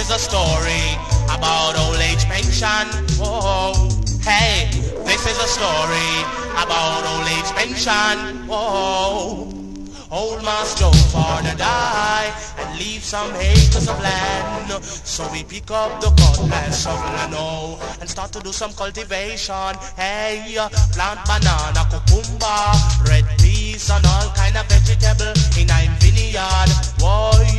is a story about old age pension. Whoa, hey, this is a story about old age pension. Whoa, old must go for the die and leave some acres of land. So we pick up the cutlass, shovel and hoe, and start to do some cultivation. Hey, plant banana, cucumber, red peas and all kind of vegetable in a vineyard. Whoa.